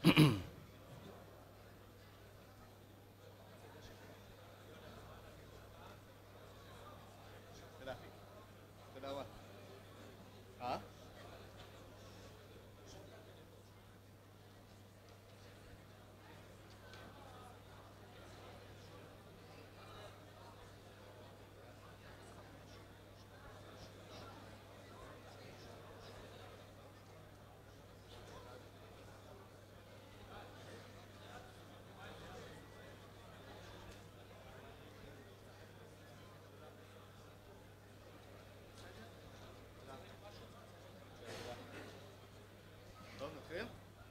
תודה רבה. אה? טוב, נתחיל.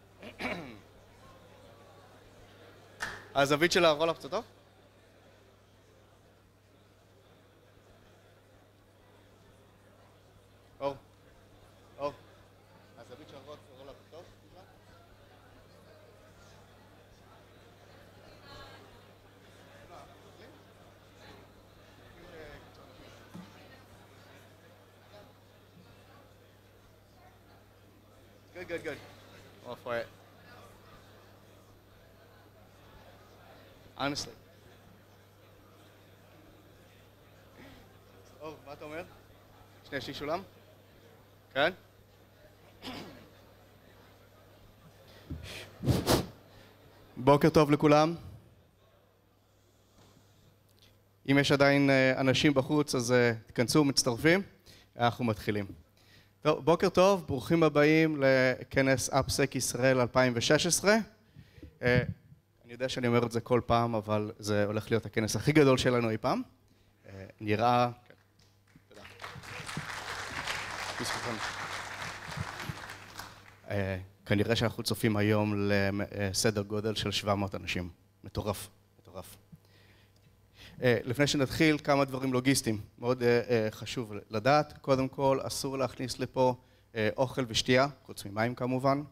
הזווית של הרולאפ קצת טוב? אור. אור. הזווית של הרולאפ טוב? Good. All for it. Honestly. אור, מה אתה אומר? שנייה שולם? כן? בוקר טוב לכולם. אם יש עדיין אנשים בחוץ, אז תכנסו, מצטרפים. אנחנו מתחילים. טוב, בוקר טוב, ברוכים הבאים לכנס אפסק ישראל 2016. אני יודע שאני אומר את זה כל פעם, אבל זה הולך להיות הכנס הכי גדול שלנו אי פעם. נראה... תודה. כנראה שאנחנו צופים היום לסדר גודל של 700 אנשים. מטורף, מטורף. לפני שנתחיל, כמה דברים לוגיסטיים. מאוד חשוב לדעת. קודם כל, אסור להכניס לפה אוכל ושתייה, חוץ ממים כמובן.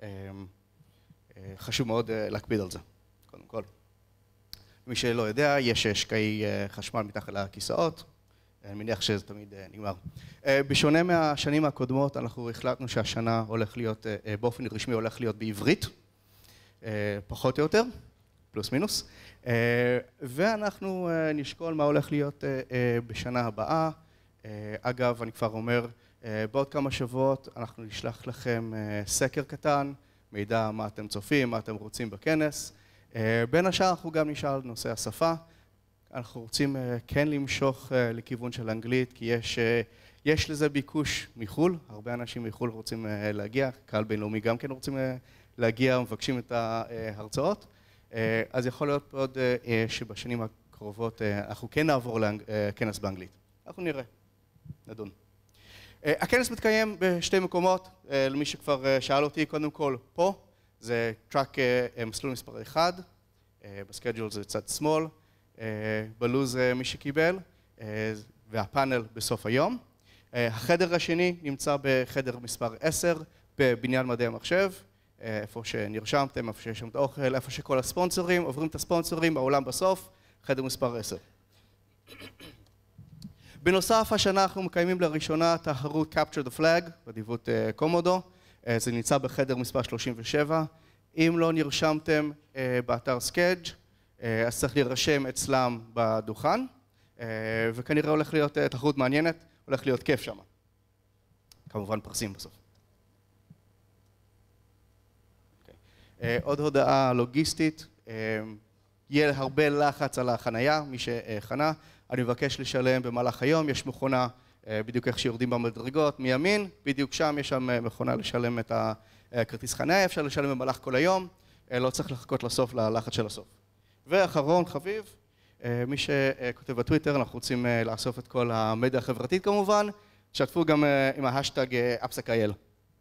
חשוב מאוד להקפיד על זה, קודם כל. מי שלא יודע, יש שקעי חשמל מתחת לכיסאות. אני מניח שזה תמיד נגמר. בשונה מהשנים הקודמות, אנחנו החלטנו שהשנה הולך להיות, באופן רשמי הולך להיות בעברית, פחות או יותר. פלוס מינוס, ואנחנו נשקול מה הולך להיות בשנה הבאה. אגב, אני כבר אומר, בעוד כמה שבועות אנחנו נשלח לכם סקר קטן, מידע מה אתם צופים, מה אתם רוצים בכנס. בין השאר אנחנו גם נשאל נושא השפה. אנחנו רוצים כן למשוך לכיוון של אנגלית, כי יש לזה ביקוש מחול, הרבה אנשים מחול רוצים להגיע, קהל בינלאומי גם כן רוצים להגיע ומבקשים את ההרצאות. אז יכול להיות עוד שבשנים הקרובות אנחנו כן נעבור לכנס באנגלית. אנחנו נראה, נדון. הכנס מתקיים בשתי מקומות, למי שכבר שאל אותי, קודם כל פה, זה טראק מסלול מספר 1, בסקייג'ול זה צד שמאל, בלוז מי שקיבל, והפאנל בסוף היום. החדר השני נמצא בחדר מספר 10, בבניין מדעי המחשב. איפה שנרשמתם, איפה שיש שם את האוכל, איפה שכל הספונסרים, עוברים את הספונסרים, העולם בסוף, חדר מספר 10. בנוסף, השנה אנחנו מקיימים לראשונה תחרות Capture the Flag, בדיבות קומודו, זה נמצא בחדר מספר 37. אם לא נרשמתם באתר סקייג', אז צריך להירשם אצלם בדוכן, וכנראה הולך להיות תחרות מעניינת, הולך להיות כיף שם. כמובן פרסים בסוף. עוד הודעה לוגיסטית, יהיה הרבה לחץ על החנייה, מי שחנה, אני מבקש לשלם במהלך היום, יש מכונה בדיוק איך שיורדים במדרגות מימין, בדיוק שם יש שם מכונה לשלם את הכרטיס חנייה, אפשר לשלם במהלך כל היום, לא צריך לחכות לסוף, ללחץ של הסוף. ואחרון חביב, מי שכותב בטוויטר, אנחנו רוצים לאסוף את כל המדיה החברתית כמובן, שתפו גם עם ההשטג אפסק.il.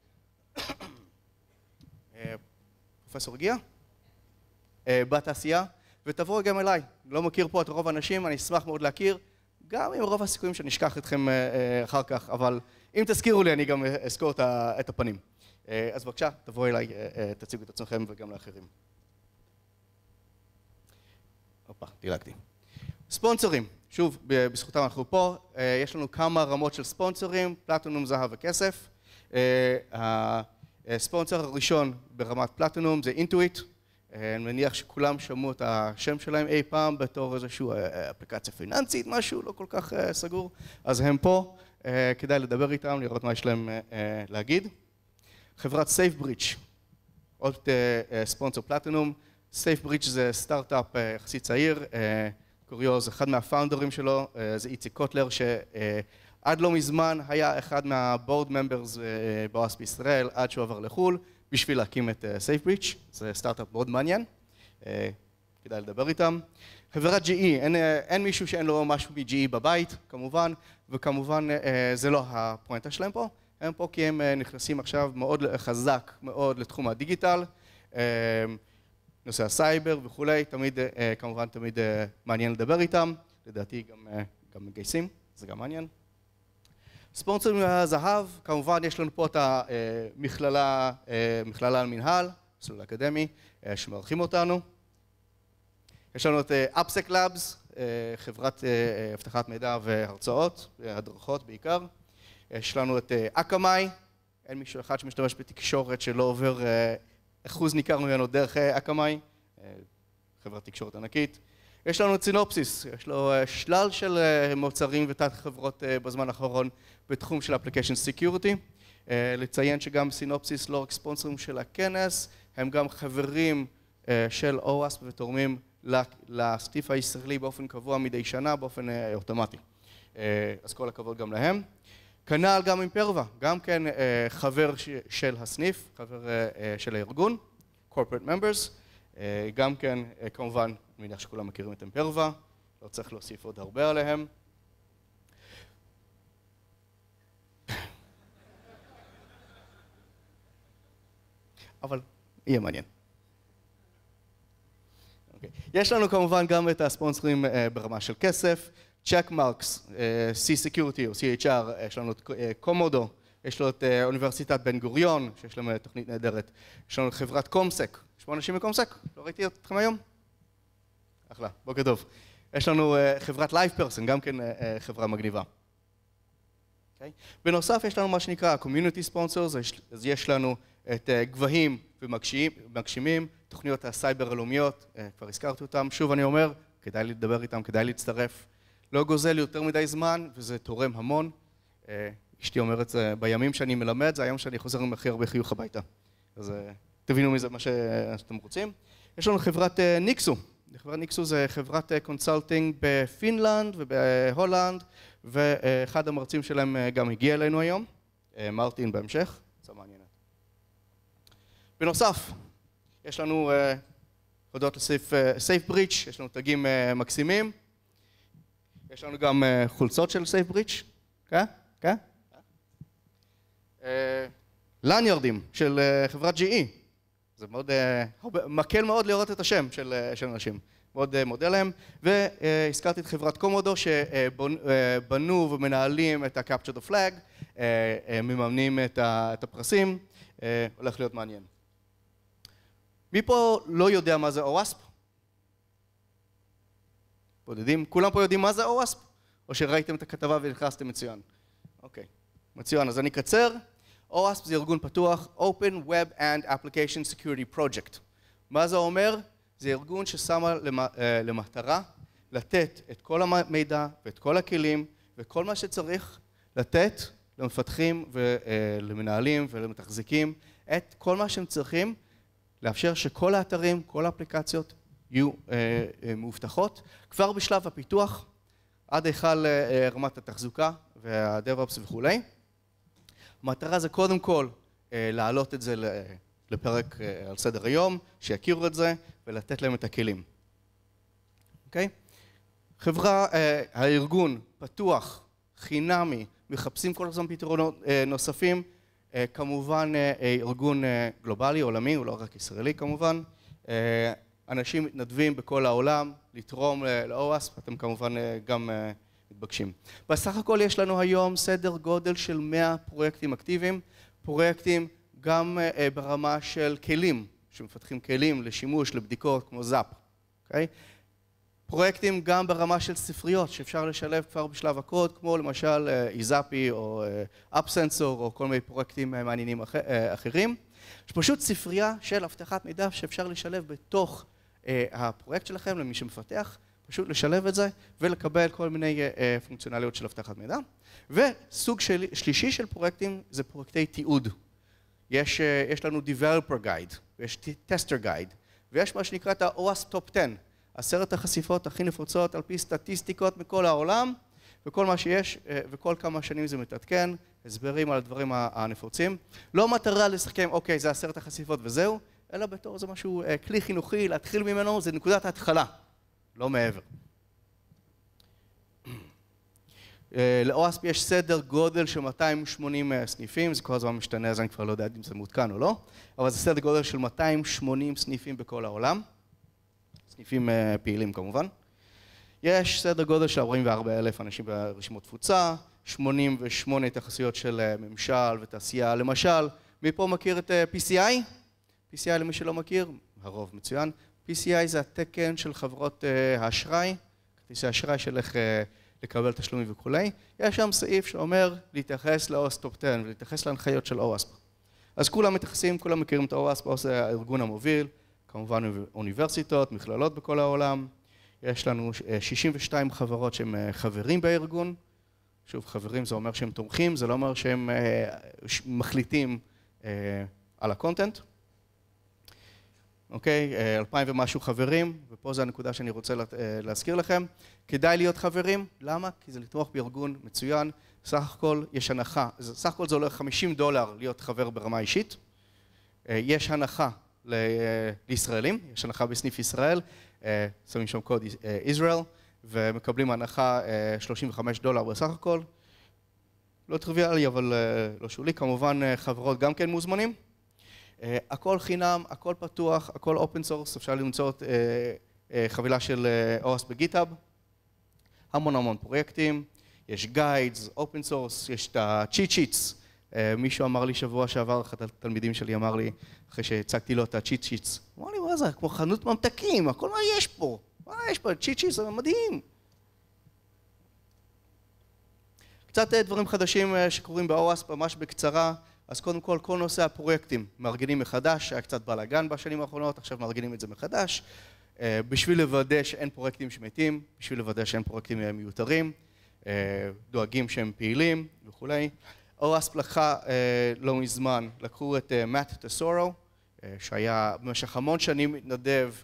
פרופסור הגיע, בתעשייה, ותבואו גם אליי. לא מכיר פה את רוב האנשים, אני אשמח מאוד להכיר, גם עם רוב הסיכויים שאני אשכח אתכם אחר כך, אבל אם תזכירו לי, אני גם אזכור את הפנים. אז בבקשה, תבואו אליי, תציגו את עצמכם וגם לאחרים. הופה, דילגתי. ספונסרים, שוב, בזכותם אנחנו פה, יש לנו כמה רמות של ספונסרים, פלטינום, זהב וכסף. ספונסר הראשון ברמת פלטינום זה אינטואיט. אני מניח שכולם שמעו את השם שלהם אי פעם בתור איזושהי אפליקציה פיננסית, משהו לא כל כך סגור. אז הם פה, כדאי לדבר איתם, לראות מה יש להם להגיד. חברת SafeBridge, עוד ספונסר פלטינום. SafeBridge זה סטארט-אפ יחסית צעיר, קוריוז, אחד מהפאונדרים שלו, זה איציק קוטלר, שעד לא מזמן היה אחד מהבורד ממברס באוואספ ישראל, עד שהוא עבר לחול, בשביל להקים את SafeBridge, זה סטארט-אפ מאוד מעניין, כדאי לדבר איתם. חברת GE, אין מישהו שאין לו משהו מ-GE בבית, כמובן, וכמובן זה לא הפואנטה שלהם פה, הם פה כי הם נכנסים עכשיו מאוד חזק, מאוד לתחום הדיגיטל, נושא הסייבר וכולי, תמיד, כמובן תמיד מעניין לדבר איתם, לדעתי גם מגייסים, זה גם מעניין. ספונסרים מהזהב, כמובן יש לנו פה את המכללה על מנהל, מסלול אקדמי, שמארחים אותנו. יש לנו את AppSec Labs, חברת אבטחת מידע והרצאות, הדרכות בעיקר. יש לנו את Akamai, אין מישהו אחד שמשתמש בתקשורת שלא עובר אחוז ניכר ממנו דרך Akamai, חברת תקשורת ענקית. יש לנו את סינופסיס, יש לו שלל של מוצרים ותת חברות בזמן האחרון בתחום של Application Security. לציין שגם סינופסיס לא רק ספונסרים של הכנס, הם גם חברים של OWASP ותורמים לסטיף הישראלי באופן קבוע מדי שנה, באופן אוטומטי. אז כל הכבוד גם להם. כנ"ל גם עם פרווה, גם כן חבר של הסניף, חבר של הארגון, corporate members, גם כן כמובן, אני מניח שכולם מכירים את פרווה, לא צריך להוסיף עוד הרבה עליהם. אבל יהיה מעניין. יש לנו כמובן גם את הספונסרים ברמה של כסף, צ'קמרקס, C-Security או CHR, יש לנו את קומודו, יש לו את אוניברסיטת בן גוריון, שיש להם תוכנית נהדרת, יש לנו את חברת קומסק, יש פה אנשים מקומסק? לא ראיתי אתכם היום? אחלה, בוקר טוב. יש לנו חברת LivePerson, גם כן חברה מגניבה. בנוסף יש לנו מה שנקרא Community Sponsors, אז יש לנו את גבהים ומגשימים, תוכניות הסייבר הלאומיות, כבר הזכרתי אותם, שוב אני אומר, כדאי לדבר איתם, כדאי להצטרף. לא גוזל לי יותר מדי זמן, וזה תורם המון. אשתי אומרת, זה בימים שאני מלמד, זה היום שאני חוזר עם הכי הרבה חיוך הביתה. אז תבינו מזה מה שאתם רוצים. יש לנו חברת ניקסו. חברת ניקסו זה חברת קונסלטינג בפינלנד ובהולנד, ואחד המרצים שלהם גם הגיע אלינו היום, מרטין בהמשך. זה מעניין. בנוסף, יש לנו הודות ל-SafeBridge, יש לנו תגים מקסימים. יש לנו גם חולצות של SafeBridge, כן? כן? לניארדים של חברת GE. זה מאוד, מקל מאוד לראות את השם של אנשים. מאוד מודה להם. והזכרתי את חברת קומודו שבנו ומנהלים את ה-Capture the Flag, מממנים את הפרסים, הולך להיות מעניין. מי פה לא יודע מה זה OWASP? בודדים? כולם פה יודעים מה זה OWASP? או שראיתם את הכתבה ונכנסתם מצוין? אוקיי, מצוין. אז אני אקצר. OWASP זה ארגון פתוח, Open Web and Application Security Project. מה זה אומר? זה ארגון ששמה למטרה לתת את כל המידע ואת כל הכלים וכל מה שצריך לתת למפתחים ולמנהלים ולמתחזקים את כל מה שהם צריכים לאפשר שכל האתרים, כל האפליקציות יהיו מאובטחות כבר בשלב הפיתוח עד היכל רמת התחזוקה וה-DevOps וכולי. המטרה זה קודם כל להעלות את זה לפרק על סדר היום, שיכירו את זה ולתת להם את הכלים. אוקיי? חברה, הארגון פתוח, חינמי, מחפשים כל הזמן פתרונות נוספים, כמובן ארגון גלובלי, עולמי, הוא לא רק ישראלי כמובן. אנשים מתנדבים בכל העולם לתרום ל-OWASP, אתם כמובן גם מתבקשים. בסך הכל יש לנו היום סדר גודל של 100 פרויקטים אקטיביים, פרויקטים גם ברמה של כלים, שמפתחים כלים לשימוש, לבדיקות כמו זאפ. אוקיי? פרויקטים גם ברמה של ספריות שאפשר לשלב כבר בשלב הקוד, כמו למשל איזאפי או אפסנסור או כל מיני פרויקטים מעניינים אחרים. יש פשוט ספרייה של אבטחת מידע שאפשר לשלב בתוך הפרויקט שלכם למי שמפתח, פשוט לשלב את זה ולקבל כל מיני פונקציונליות של אבטחת מידע. וסוג שלישי של פרויקטים זה פרויקטי תיעוד. יש לנו Developer Guide, ויש Tester Guide, ויש מה שנקרא את ה-OWASP Top 10, 10 החשיפות הכי נפוצות על פי סטטיסטיקות מכל העולם, וכל מה שיש, וכל כמה שנים זה מתעדכן, הסברים על הדברים הנפוצים. לא מטרה לסכם, אוקיי, זה 10 החשיפות וזהו, אלא בתור זה משהו, כלי חינוכי, להתחיל ממנו, זה נקודת ההתחלה, לא מעבר. ל-OWASP יש סדר גודל של 280 סניפים, זה כל הזמן משתנה, אז אני כבר לא יודע אם זה מעודכן או לא, אבל זה סדר גודל של 280 סניפים בכל העולם, סניפים פעילים כמובן. יש סדר גודל של 44,000 אנשים ברשימות תפוצה, 88 התייחסויות של ממשל ותעשייה. למשל, מי פה מכיר את PCI? PCI למי שלא מכיר, הרוב מצוין. PCI זה התקן של חברות האשראי, כרטיסי האשראי של איך לקבל תשלומים וכולי. יש שם סעיף שאומר להתייחס ל-OWASP Top 10 ולהתייחס להנחיות של OWASP. אז כולם מתייחסים, כולם מכירים את OWASP, OWASP זה הארגון המוביל, כמובן אוניברסיטות, מכללות בכל העולם. יש לנו 62 חברות שהם חברים בארגון. שוב, חברים זה אומר שהם תומכים, זה לא אומר שהם מחליטים על הקונטנט. אוקיי, 2,000 ומשהו חברים, ופה זו הנקודה שאני רוצה להזכיר לכם. כדאי להיות חברים, למה? כי זה לתמוך בארגון מצוין, סך הכל יש הנחה, סך הכל זה עולה $50 להיות חבר ברמה אישית. יש הנחה לישראלים, יש הנחה בסניף ישראל, שמים שם קוד Israel, ומקבלים הנחה $35 בסך הכל. לא טריוויאלי, אבל לא שולי, כמובן חברות גם כן מוזמנים. הכל חינם, הכל פתוח, הכל אופן סורס, אפשר למצוא את חבילה של OWASP בגיטהאב, המון פרויקטים, יש גיידס, אופן סורס, יש את ה-cheat sheets, מישהו אמר לי שבוע שעבר, אחד התלמידים שלי אמר לי, אחרי שהצגתי לו את ה-cheat sheets, אמר לי, מה זה, כמו חנות ממתקים, הכל מה יש פה, מה יש פה, cheat sheets, זה מדהים. קצת דברים חדשים שקורים ב-OWASP, ממש בקצרה, אז קודם כל נושא הפרויקטים, מארגנים מחדש, היה קצת בלגן בשנים האחרונות, עכשיו מארגנים את זה מחדש, בשביל לוודא שאין פרויקטים שמתים, בשביל לוודא שאין פרויקטים מיותרים, דואגים שהם פעילים וכולי. OWASP לקחה לא מזמן, לקחו את מאט טסורו, שהיה במשך המון שנים מתנדב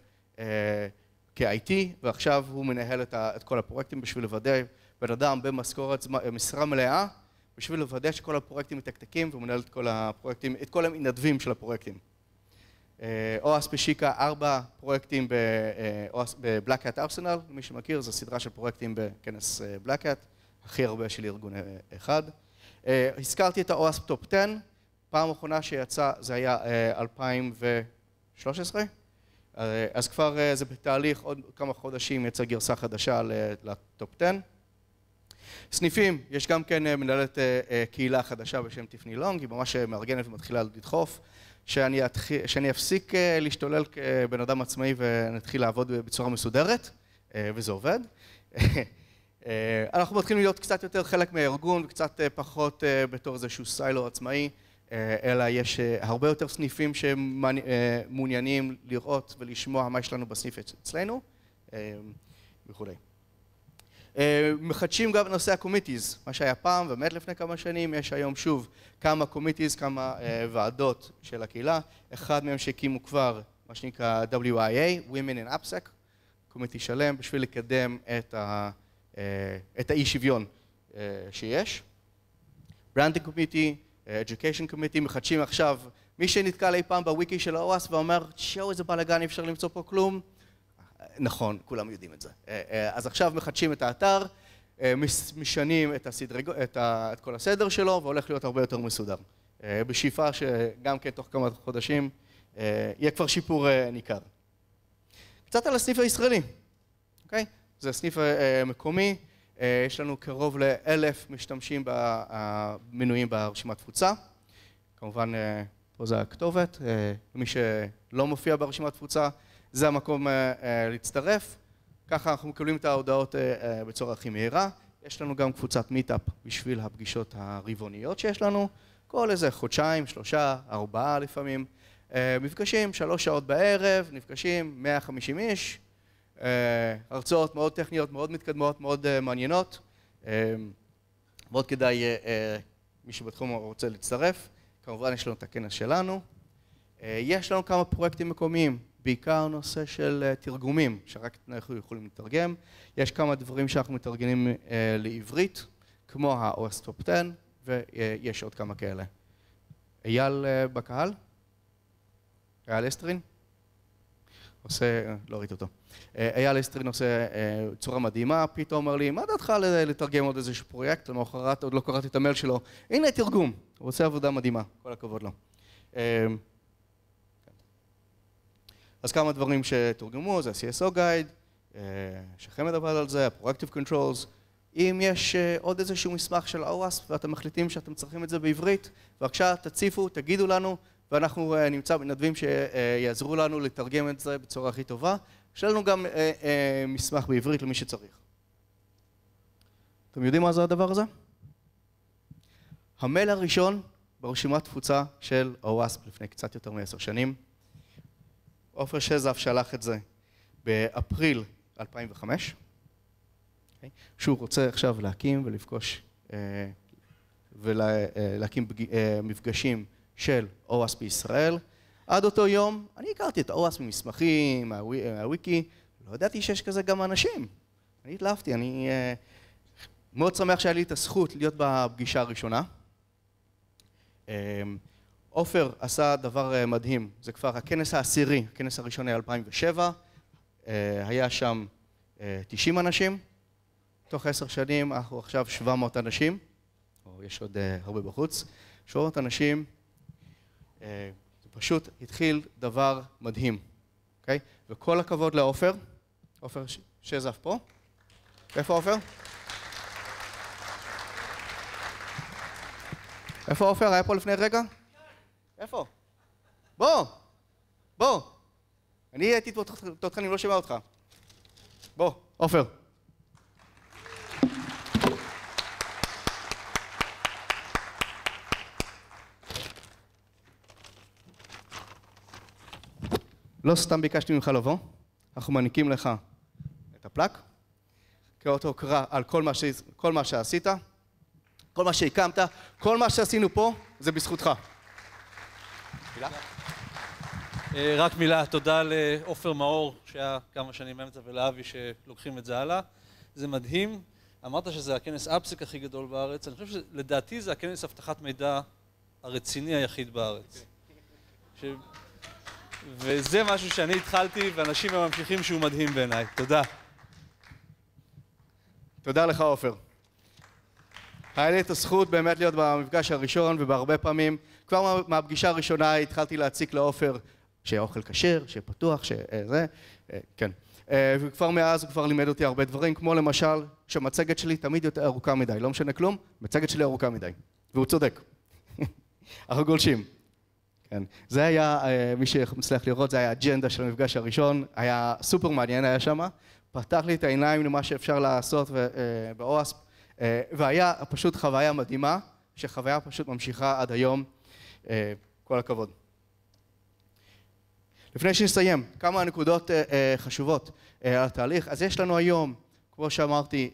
כ-IT, ועכשיו הוא מנהל את כל הפרויקטים בשביל לוודא בן אדם במשכורת משרה מלאה, בשביל לוודא שכל הפרויקטים מתקתקים, והוא מנהל את כל הפרויקטים, את כל המתנדבים של הפרויקטים. OWASP השיקה 4 פרויקטים ב-Black Hat Arsenal, מי שמכיר, זו סדרה של פרויקטים בכנס Black Hat, הכי הרבה של ארגון אחד. הזכרתי את ה-OWASP Top 10, פעם האחרונה שיצא זה היה 2013, אז כבר זה בתהליך, עוד כמה חודשים יצא גרסה חדשה לטופ 10. סניפים, יש גם כן מנהלת קהילה חדשה בשם טיפני לונג, היא ממש מארגנת ומתחילה לדחוף, שאני אפסיק להשתולל כבן אדם עצמאי ונתחיל לעבוד בצורה מסודרת, וזה עובד. אנחנו מתחילים להיות קצת יותר חלק מהארגון, וקצת פחות בתור איזשהו סיילו עצמאי, אלא יש הרבה יותר סניפים שמעוניינים לראות ולשמוע מה יש לנו בסניף אצלנו, וכולי. מחדשים גם בנושא הקומיטיז, מה שהיה פעם ומת לפני כמה שנים, יש היום שוב כמה קומיטיז, כמה ועדות של הקהילה, אחד מהם שהקימו כבר מה שנקרא WIA, Women in AppSec, קומיטי שלם בשביל לקדם את האי שוויון שיש. Branding Committee, Education Committee, מחדשים עכשיו, מי שנתקל אי פעם בוויקי של OWASP ואומר, שואו איזה בלגן, אי אפשר למצוא פה כלום, נכון, כולם יודעים את זה. אז עכשיו מחדשים את האתר, משנים את כל הסדר שלו, והולך להיות הרבה יותר מסודר. בשאיפה שגם כן תוך כמה חודשים יהיה כבר שיפור ניכר. קצת על הסניף הישראלי, אוקיי? זה סניף מקומי, יש לנו קרוב ל1,000 משתמשים במנויים ברשימת תפוצה. כמובן, פה זה הכתובת, מי שלא מופיע ברשימת תפוצה, זה המקום להצטרף, ככה אנחנו מקבלים את ההודעות בצורה הכי מהירה. יש לנו גם קבוצת מיטאפ בשביל הפגישות הרבעוניות שיש לנו, כל איזה חודשיים, 3, 4 לפעמים, מפגשים 3 שעות בערב, נפגשים 150 איש, הרצאות מאוד טכניות, מאוד מתקדמות, מאוד מעניינות, מאוד כדאי מי שבתחום רוצה להצטרף. כמובן יש לנו את הכנס שלנו. יש לנו כמה פרויקטים מקומיים, בעיקר נושא של תרגומים, שרק אנחנו יכולים לתרגם. יש כמה דברים שאנחנו מתרגמים לעברית, כמו ה-OS Top 10, ויש עוד כמה כאלה. אייל בקהל? אייל אסטרין? עושה, לא ראיתי אותו. אייל אסטרין עושה צורה מדהימה, פתאום אומר לי, מה דעתך לתרגם עוד איזשהו פרויקט? למחרת עוד לא קראתי את המייל שלו. הנה תרגום, הוא עושה עבודה מדהימה, כל הכבוד לו. אז כמה דברים שתורגמו, זה ה-CSO Guide, שחמד עבד על זה, ה-Proactive Controls. אם יש עוד איזשהו מסמך של OWASP ואתם מחליטים שאתם צריכים את זה בעברית, בבקשה תציפו, תגידו לנו, ואנחנו נמצא מנדבים שיעזרו לנו לתרגם את זה בצורה הכי טובה. יש לנו גם מסמך בעברית למי שצריך. אתם יודעים מה זה הדבר הזה? המייל הראשון ברשימת תפוצה של OWASP לפני קצת יותר מ10 שנים. עופר שזף שלח את זה באפריל 2005. שהוא רוצה עכשיו להקים ולפגוש ולהקים מפגשים של OWASP בישראל. עד אותו יום אני הכרתי את OWASP ממסמכים, מהוויקי, לא ידעתי שיש כזה גם אנשים. אני התלהבתי, אני מאוד שמח שהיה לי את הזכות להיות בפגישה הראשונה. עופר עשה דבר מדהים, זה כבר הכנס העשירי, הכנס הראשון היה 2007, היה שם 90 אנשים, תוך 10 שנים אנחנו עכשיו 700 אנשים, או יש עוד הרבה בחוץ, 700 אנשים, זה פשוט התחיל דבר מדהים, אוקיי? וכל הכבוד לעופר, עופר שזף פה, איפה עופר? איפה עופר? היה פה לפני רגע? איפה? בוא! אני הייתי תותחנים, לא שומע אותך. בוא, עופר. לא סתם ביקשתי ממך לבוא, אנחנו מעניקים לך את הפלק, כאות הוקרה על כל מה שעשית, כל מה שהקמת, כל מה שעשינו פה זה בזכותך. מילה? רק מילה, תודה לעופר מאור שהיה כמה שנים באמצע ולאבי שלוקחים את זה הלאה. זה מדהים, אמרת שזה הכנס אפסק הכי גדול בארץ, אני חושב שלדעתי זה הכנס הבטחת מידע הרציני היחיד בארץ. וזה משהו שאני התחלתי ואנשים ממשיכים שהוא מדהים בעיניי. תודה. תודה לך עופר. היה לי את הזכות באמת להיות במפגש הראשון ובהרבה פעמים, כבר מהפגישה הראשונה התחלתי להציק לעופר שהאוכל כשר, שפתוח, שזה, כן. וכבר מאז הוא כבר לימד אותי הרבה דברים, כמו למשל שהמצגת שלי תמיד יותר ארוכה מדי, לא משנה כלום, מצגת שלי ארוכה מדי, והוא צודק. אנחנו גולשים. כן. זה היה, מי שמצליח לראות, זה היה האג'נדה של המפגש הראשון, היה סופר מעניין, היה שמה, פתח לי את העיניים למה שאפשר לעשות ב-OWASP, והיה פשוט חוויה מדהימה, שחוויה פשוט ממשיכה עד היום, כל הכבוד. לפני שנסיים, כמה נקודות חשובות על התהליך, אז יש לנו היום, כמו שאמרתי,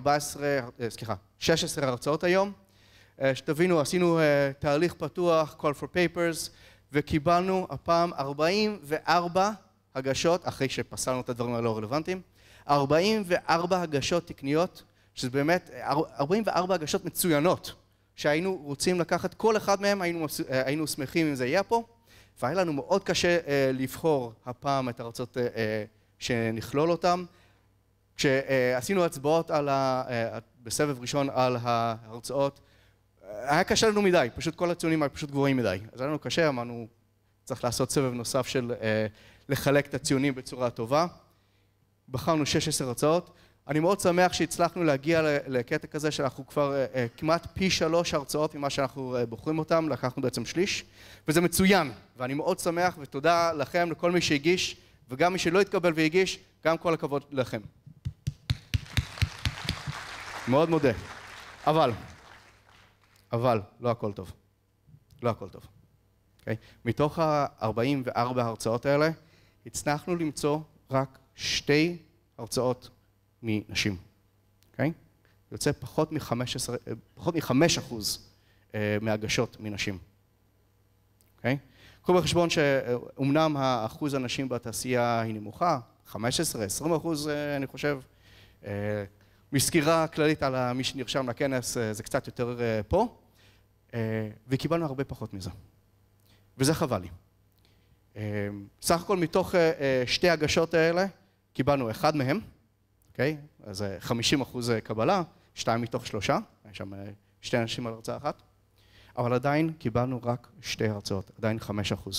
16 הרצאות היום, שתבינו, עשינו תהליך פתוח, call for papers, וקיבלנו הפעם 44 הגשות, אחרי שפסלנו את הדברים הלא רלוונטיים, 44 הגשות תקניות, שזה באמת 44 הגשות מצוינות, שהיינו רוצים לקחת כל אחד מהם, היינו שמחים אם זה יהיה פה, והיה לנו מאוד קשה לבחור הפעם את הרצאות שנכלול אותם. כשעשינו הצבעות בסבב ראשון על ההרצאות, היה קשה לנו מדי, פשוט כל הציונים היו פשוט גבוהים מדי. אז היה לנו קשה, אמרנו, צריך לעשות סבב נוסף של לחלק את הציונים בצורה טובה. בחרנו 16 הרצאות. אני מאוד שמח שהצלחנו להגיע לקטע כזה שאנחנו כבר כמעט פי 3 הרצאות ממה שאנחנו בוחרים אותם, לקחנו בעצם שליש, וזה מצוין, ואני מאוד שמח ותודה לכם, לכל מי שהגיש, וגם מי שלא התקבל והגיש, גם כל הכבוד לכם. מאוד מודה. אבל, לא הכל טוב. לא הכל טוב. Okay? מתוך ה-44 הרצאות האלה, הצלחנו למצוא רק 2 הרצאות מנשים. Okay? יוצא פחות מ-5% מהגשות מנשים. Okay? קחו בחשבון שאומנם האחוז הנשים בתעשייה היא נמוכה, 15-20% אני חושב. מסקירה כללית על מי שנרשם לכנס זה קצת יותר פה, וקיבלנו הרבה פחות מזה. וזה חבל לי. סך הכל מתוך 2 הגשות האלה, קיבלנו 1 מהם, אוקיי? אז 50% קבלה, 2 מתוך 3, יש שם 2 אנשים על הרצאה אחת, אבל עדיין קיבלנו רק 2 הרצאות, עדיין 5%.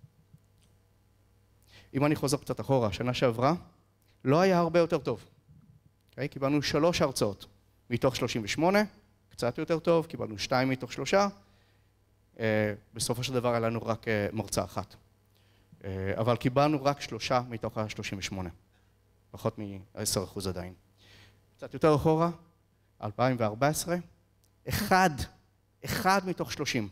אם אני חוזר קצת אחורה, שנה שעברה, לא היה הרבה יותר טוב. אוקיי? קיבלנו 3 הרצאות מתוך 38, קצת יותר טוב, קיבלנו 2 מתוך 3, בסופו של דבר היה לנו רק מרצה אחת. אבל קיבלנו רק 3 מתוך ה-38, פחות מ-10% עדיין. קצת יותר אחורה, 2014, 1 מתוך 30.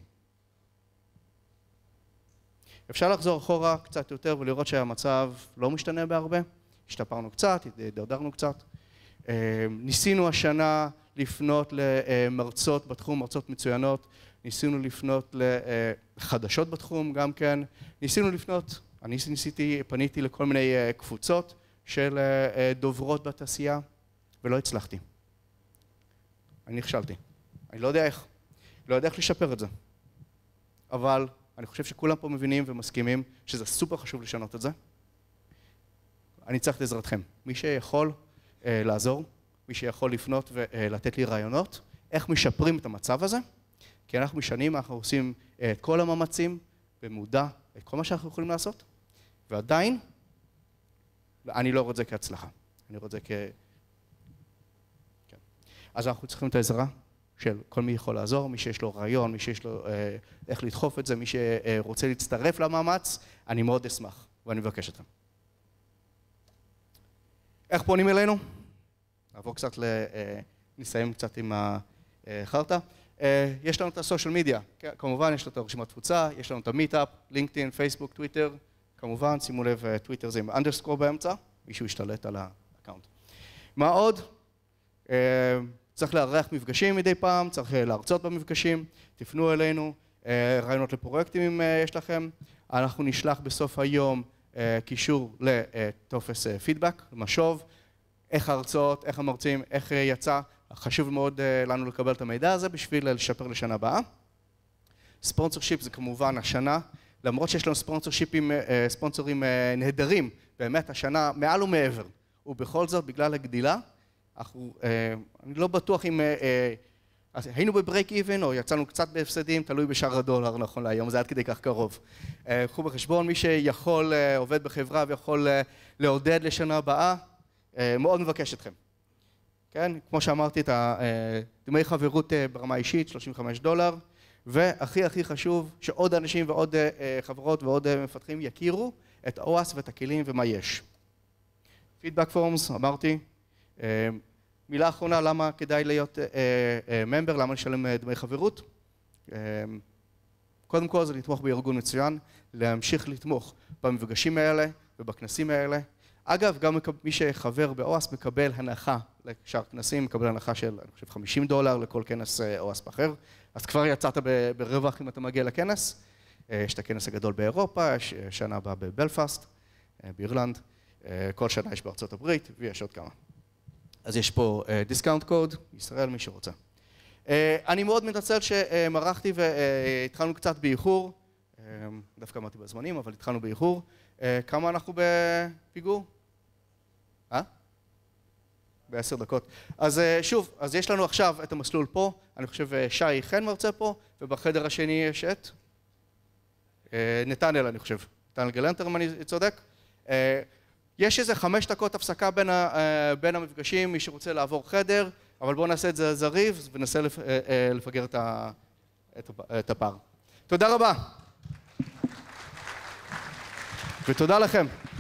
אפשר לחזור אחורה קצת יותר ולראות שהמצב לא משתנה בהרבה, השתפרנו קצת, התדרדרנו קצת. ניסינו השנה לפנות למרצות בתחום, מרצות מצוינות, ניסינו לפנות לחדשות בתחום גם כן, ניסינו לפנות, פניתי לכל מיני קבוצות של דוברות בתעשייה, ולא הצלחתי. אני נכשלתי. אני לא יודע איך לשפר את זה. אבל אני חושב שכולם פה מבינים ומסכימים שזה סופר חשוב לשנות את זה. אני צריך את עזרתכם. מי שיכול לעזור, מי שיכול לפנות ולתת לי רעיונות, איך משפרים את המצב הזה, כי אנחנו משנים, אנחנו עושים את כל המאמצים במודע, את כל מה שאנחנו יכולים לעשות, ועדיין, אני לא רואה את זה כהצלחה. אני רואה את זה כן. אז אנחנו צריכים את העזרה של כל מי יכול לעזור, מי שיש לו רעיון, מי שיש לו איך לדחוף את זה, מי שרוצה להצטרף למאמץ, אני מאוד אשמח, ואני מבקש אתכם. איך פונים אלינו? נעבור קצת נסיים קצת עם החרטה. יש לנו את הסושיאל מדיה, כמובן יש לנו את הרשימת תפוצה, יש לנו את המיטאפ, לינקדאין, פייסבוק, טוויטר, כמובן, שימו לב, טוויטר זה עם אנדרסקור באמצע, מישהו ישתלט על האקאונט. מה עוד? צריך לארח מפגשים מדי פעם, צריך להרצות במפגשים, תפנו אלינו, רעיונות לפרויקטים אם יש לכם, אנחנו נשלח בסוף היום קישור לטופס פידבק, משוב, איך ההרצאות, איך המרצים, איך יצא, חשוב מאוד לנו לקבל את המידע הזה בשביל לשפר לשנה הבאה. ספונסורשיפ זה כמובן השנה, למרות שיש לנו ספונסורים נהדרים, באמת השנה מעל ומעבר, ובכל זאת בגלל הגדילה, אני לא בטוח אם היינו בברייק איבן או יצאנו קצת בהפסדים, תלוי בשער הדולר נכון להיום, זה עד כדי כך קרוב. קחו בחשבון, מי שיכול, עובד בחברה ויכול לעודד לשנה הבאה, מאוד מבקש אתכם. כן, כמו שאמרתי, את דמי חברות ברמה אישית, $35, והכי חשוב שעוד אנשים ועוד חברות ועוד מפתחים יכירו את OWASP ואת הכלים ומה יש. פידבק פורמס, אמרתי, מילה אחרונה, למה כדאי להיות ממבר, למה לשלם דמי חברות? קודם כל זה לתמוך בארגון מצוין, להמשיך לתמוך במפגשים האלה ובכנסים האלה. אגב, גם מי שחבר ב-OWASP מקבל הנחה לשאר כנסים, מקבל הנחה של, אני חושב, $50 לכל כנס OWASP אחר. אז כבר יצאת ברווח אם אתה מגיע לכנס. יש את הכנס הגדול באירופה, יש שנה הבאה בבלפאסט, באירלנד. כל שנה יש בארצות הברית, ויש עוד כמה. אז יש פה דיסקאונט קוד, ישראל, מי שרוצה. אני מאוד מתנצל שמרחתי והתחלנו קצת באיחור. דווקא אמרתי בזמנים, אבל התחלנו באיחור. כמה אנחנו בפיגור? ב10 דקות. אז שוב, אז יש לנו עכשיו את המסלול פה, אני חושב שי חן מרצה פה, ובחדר השני יש את נתנאל, אני חושב. נתנאל גלנטר, אם אני צודק. יש איזה 5 דקות הפסקה בין המפגשים, מי שרוצה לעבור חדר, אבל בואו נעשה את זה זריז וננסה לפגר את הפער. תודה רבה. ותודה לכם.